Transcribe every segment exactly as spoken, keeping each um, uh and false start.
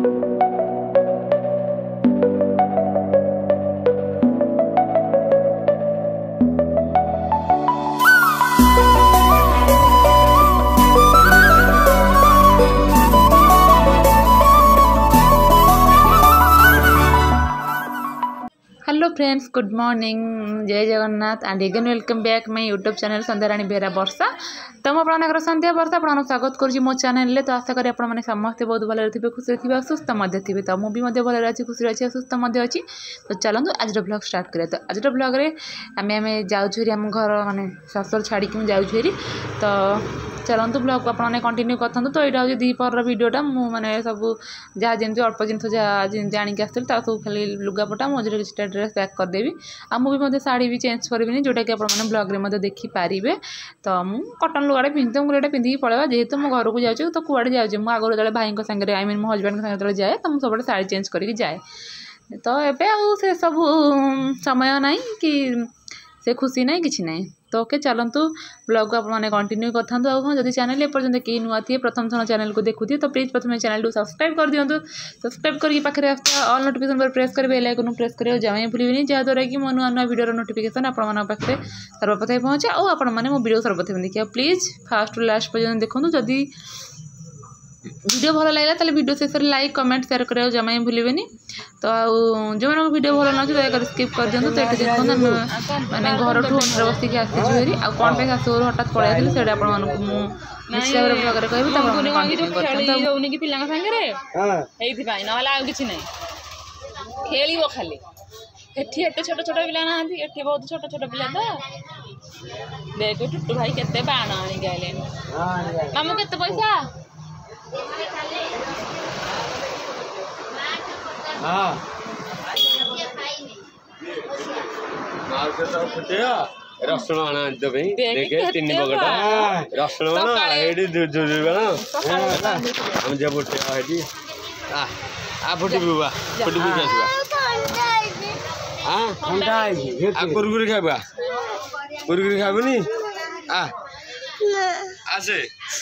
Hello friends, good morning, Jai Jagannath and again welcome back my YouTube channel Sandhyarani Behera Varsha. तो मुझे संध्या वर्षा आप स्वागत करुँच मो चैनल। तो आशा करी आपने समस्ते बहुत भले थे, खुशी थे, सुस्थ थे। तो मुझे भले अच्छी, खुशी अच्छी, सुस्थ अच्छी। तो चलते आज ब्लॉग स्टार्ट करें। तो आज ब्लॉग रे आम आम जाऊँ आम घर मानने शाशुर छाड़ी जाऊँ। तो चलतु ब्लॉग आपने कंटिन्यू करूँ। तो यहाँ हूँ दीपर वीडियोटा मैंने सब जहाँ जमी अल्प जिन जहाँ आणिक आसती सब खाली लुगापटा मझे किसी ड्रेस पैक करदेवी। आ मुझे शाढ़ी भी चेंज करी जोटा कि आपने ब्लॉग में देखिपारे। तो मुझे कटन लुगाटे पिंधि मुझे पिंधिकी पलैया जेहेतु मो घर को जाऊँ। तो कुआड़े जाऊँ मुझे आगुरी जो भाई सागर आई मीन मो हजबैंड सागर जाए तो मुझे सब शाढ़ी चेंज करके जाए। तो एवं से सब समय ना कि से खुशी ना कि ना। तो ओके चलतु ब्लॉग को आपने कंटिन्यू करूँ। हाँ जब चैनल एपर्तन कहीं नुआ थी प्रथम थर चैनल को देखुए तो प्लीज प्रथम चैनल को सब्सक्राइब कर दिंतु। सब्सक्राइब करके पाखे ऑल नोटिफिकेशन पर प्रेस कर बेल आइकन प्रेस कर जमा भूलें जहाँद्वारा कि मो नुआ नुआ वीडियो नोटिफिकेशन आपके पाखे सर्वप्रथम पहुँचे और आपने मो वीडियो सर्वप्रथम देखिए। प्लीज फास्ट टू लास्ट पर्यटन देखूँ। जदि वीडियो भल लगे तो वीडियो शेष में लाइक कमेंट शेयर करा जमा भूलें। तो जो मैंने वीडियो भल ना दया स्किप कर दिखाँ। तो ये देखो मैंने घर ठूँ अंधार बसिक आसी आ कौन पे शाशुर हठात पलैसी से निश्चित भाव ब्लॉग कहूँ कि पिला खेल खाली एठी एत छोट छोट पिला ना एठी बहुत छोट छोट पिला। तो देख टुटू भाई केते बाण आनिक आइले। मामू केते पैसा रसुण आना देखे तीन पकट रसुण हम जब उठे आ फुटी बुआ फुटी कुरकुरी खाइबा कुरकुरी खाइबनी आ आसे।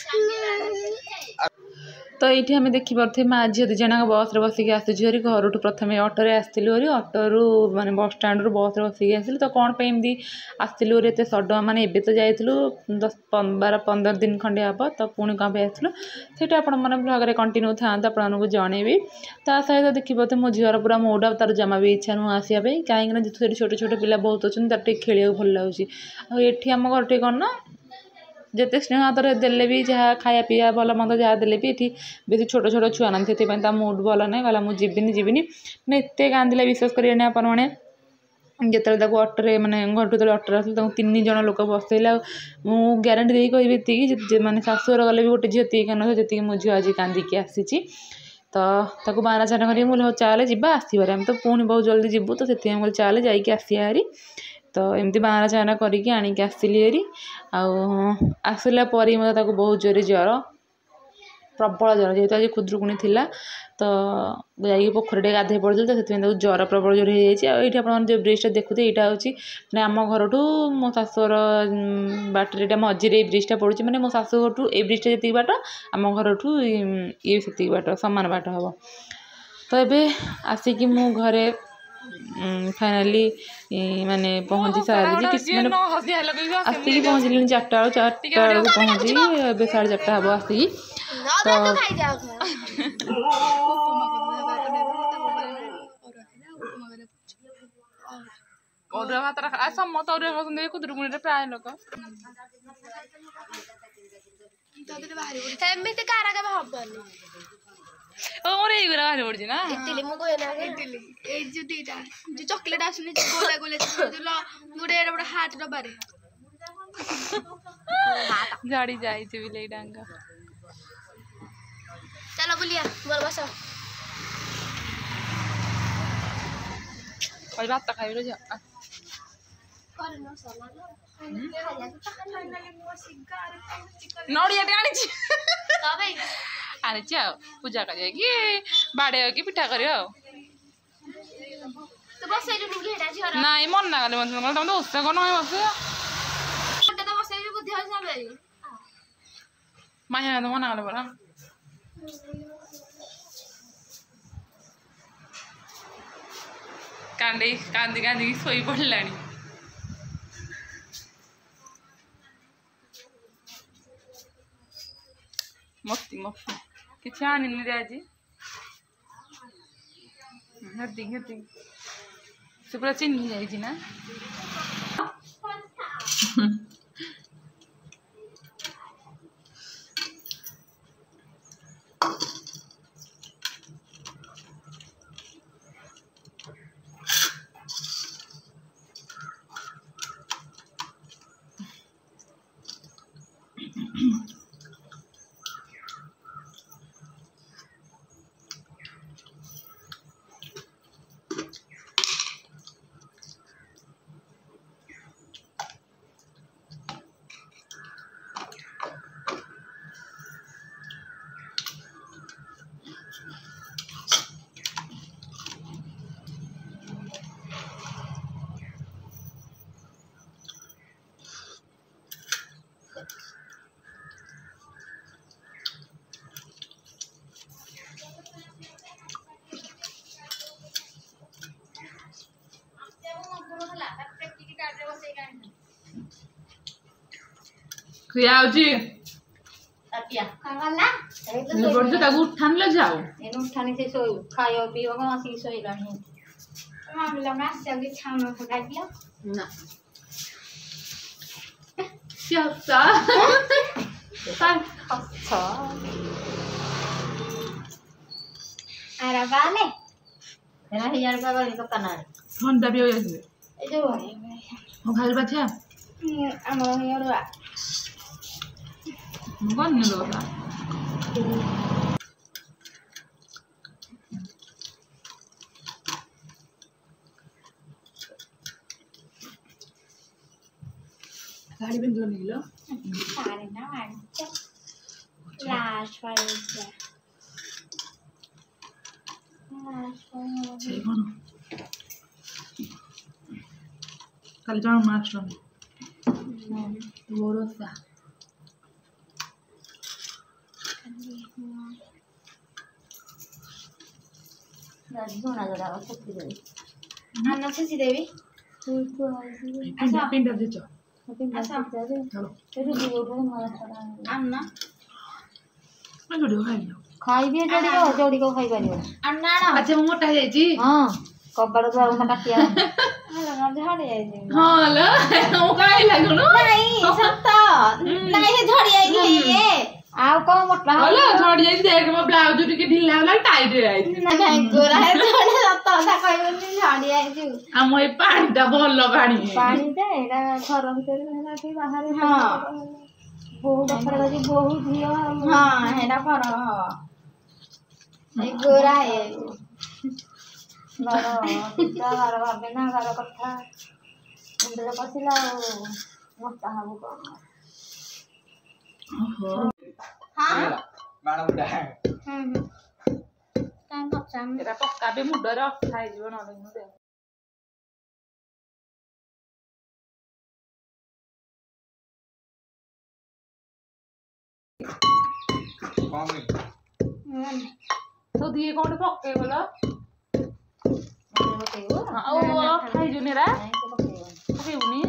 तो ये आम देखिपे माँ झी दुज बस बसिक आसुरी घर प्रथम अटोरे आसलु अटोरू मानने बस स्टाण्ड रू बस बसिक आसलु। तो कौन पे एमती आसलु एत सडन माने एबे तो जाइलु दस बार पंद्रह दिन खंडे हम। तो पुणी कौन पे आसलु से आपने ब्लॉग में कंटिन्यू था आपको जनइबी। ता सहित देखिए मो झीर पूरा मोड तार जमा भी इच्छा नुह आसपा कहीं जेहतु छोट छोट पिला बहुत अच्छे तार खेल भल लगुच। आठी आम घर टे कौन जिते स्नेह हाथ में देले भी जहाँ खाया पीया भल मंद जहाँ देले भी ये बेस छोट छोट छुआ ना से मुड भल ना गला मुझे जीविनी जीविनी मैंने एत कांदिले विश्वास करें आप जिते अटोरे मैंने घर जो अटोरे आस तीन जन लोक बसैला मुझे ग्यारंटी दे कही मैंने शाशुर गले भी गोटे झील तीक जी मो झील आज कांदिकी आसी। तो बारा चारा कर मुझे चाले जा आसबार आम तो पुणी बहुत जल्दी जीवु। तो से चाले जाकि आसिया हारी। तो एमती बारा चारा करके आणिक आसली हेरी आसला मत बहुत जोरे ज्वर प्रबल ज्वर जेहतु आज खुदरुकुणी थिला। तो जाकि पोखरी गाधे पड़ी तो से ज्वर प्रबल जोर हो जाए। आप जो ब्रिजटा देखुते यहाँ हूँ आम घर ठू मो शाशुर बाटर मझे ब्रिजटा पड़ी मैंने मो शाशु घर ठू ये ब्रिजटा जी बाट आम घर ठू ये से बाट सामान बाट हम। तो ये आसिकी मु घरे फाइनाली माने पहुँची सारी किसी मैंने आसिक पहुँचल चार्टा बेलू चार्टा बेलू पहुँची ए साढ़े चार्टा हम आसिक। तो भात समस्त खुदरुकुणी प्राय लोक मोर एगुरा बाहर पड़ी ना इडली मु कहना इडली ए जो दीटा जो चॉकलेट आसुनी गोला गोला जो गुडे एरा बड़ा हाथ डबारे गाड़ी जाई छी बिले डांगा। चलो बुलिया बोल बस और भात खाइ रो जा कर नो साला नड़िया आनी छी तबे आनी छी पूजा कर बाड़े कि पिठा कर नाई मन ना तुम तो उससे कौन बस माया तो मना कले परा कांदे कांदी कांदी सोई पड़लानी मस्ती मस्ती किसी आनी रे आज हदी हदी से पूरा चिन्ह जाइए ना क्रियाजी अतिया कागला ए तो ये बड़ ताकू उठान ले जाओ एनु उठानी से सोई खायो पियो को आसी सोई लानी हम लगा से छानो फटा दिया ना क्या अच्छा अरे वाले एना हजार रुपया वाली तो कना ठंडा भी हो जाए ए जो ओ खाली बाछा हम हेरवा बन लो ता साड़ी बिन दो निकलो सारे ना आंटा लाश वाले से लाश वाले सही कौन कल जाओ मास्टर वो रोसा दादी सोना जरा सच्ची देवी अन्ना सच्ची देवी तू तो पिंडा पिंडा दे चो अच्छा चलो तेरे वीडियो में मारा था अन्ना मैं वीडियो खाई लो खाई दिए जोड़ी को जोड़ी को खाई पारियो अन्ना ना अच्छा वो मोटा है जी हां कब्बड़ द्वार में काटिया हेलो ना झड़ी आई हां लो वो काई लागो नो नहीं सत्ता नहीं झड़ी आई ये आओ को मोटा हेलो झड़ी आई देख मैं ब्लाउज टिके ढिला वाला टाइट आई नहीं गोरा है झड़ी सत्ता ता कहबनी झड़ी आई छु हम ए पानीटा भल्लो पानी पानी दे एटा घर भीतर हेला कि बाहर हां बहुत ऊपर गजी बहुत धियो हां हेला कर ए गोरा है बारो पिता बारो भाबे ना बारो कथा मुंडे पसिला मोटा हाबो कोन ओहो हां बाण मुंडा हम्म कान कच्चा एरा पक्का बे मुंडरे अखाई जीव न मुंडे कम तो दिए कोन पक्के बोलो बताइयो हां ओ खाई जुनेरा नहीं तो बताइयो ओके उनी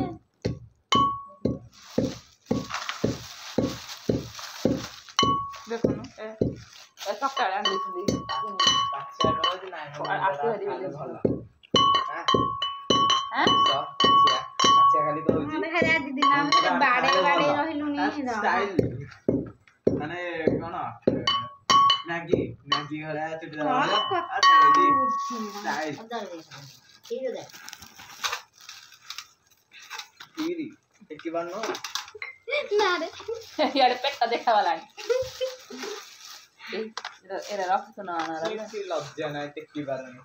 देखो न ए ए सकाळे आंदी थी बाচ্চা रोज নাই आके हरी वाली ভালো হ্যাঁ हैं সব বাচ্চা বাচ্চা খালি তো হইছি देखा जाए दीदी नाम से बाड़े बाड़े रहिलु नहीं স্টাইল মানে কোন ম্যাগি ম্যাগি হরা চুটি দাও আচ্ছা হইছি স্টাইল ठीक है টিরি একটি বানো ना रे यार पेटा देखा वाला ए एरा रख तो ना ना रे কি লজ্জা নাই টেকি বানো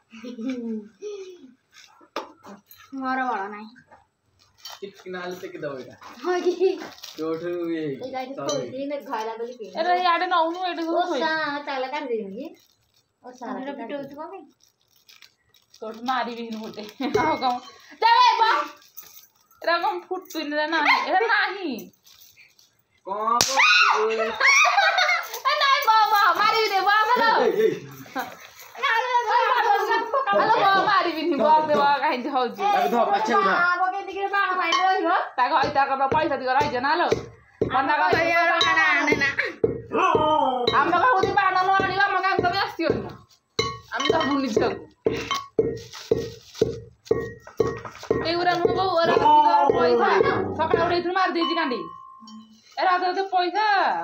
मोर बड़ा नहीं টিকি নালে টেকি দাও এটা हां की जोठू ये ए गाइस तो दिन घाला बोली के एरा याडे नौनु एडे ओ हो सा चाला कर देंगे ओ सारा पिटो तो में तो मारी भी होते आओ गाओ जावे बा एरा कम फुट पिन रे ना एरा नाही कौन ए नाही बाबा मारी भी दे बाबा लो हेलो बाबा मारी भी नहीं बाबा दे बाबा ହଉଛି ତାକୁ ଧର ପଛକୁ ଧର ପକେଇ ଟିକେ ବାଣ ପାଇଁ ରହିବ ତା ଘଇ ତା କର ପଇସା ଦିଗ ରହିଛ ନା ଲୋ ମନା କର ଆମ କାହାକୁ ବାଣ ନ ଆଣିବ ଆମ କାହାକୁ ତମେ ଆସିବନି ନା ଆମେ ତ ଭୁଲି ଝିଅକୁ ଏଗୁରା ମୁଁ ବୋଉ ପଇସା ସକାଳେ ଉଠେଇଥିଲୁ ମାରି ଦେଇଛି କାଣ୍ଡି ଏ ରାତ ରାତ ପଇସା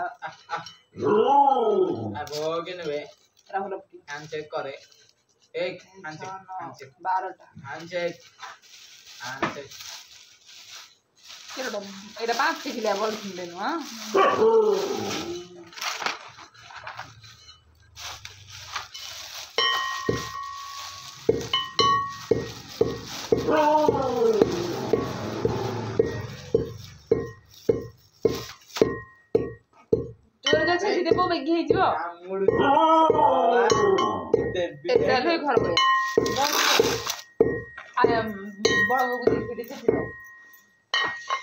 ଆଗ के नेबे ରାହୁଲ हैंड चेक करे एक हैंड चेक हैंड चेक ବାରଟା हैंड चेक हैंड चेक କେରଟା ଏଇଟା ପାଞ୍ଚ କିଲିଆ ବଲ ଥିଲେ ନୁହଁ ତୋର ଯୋଉ ଛେଚି ଦେବ ବେଗି ହେଇଯିବ मुड़ ଏତେ ହେଲେ ଘର ପଳେଇ ଆରେ ବଡ଼ ବୋଉକୁ ଛେଚି ଦେ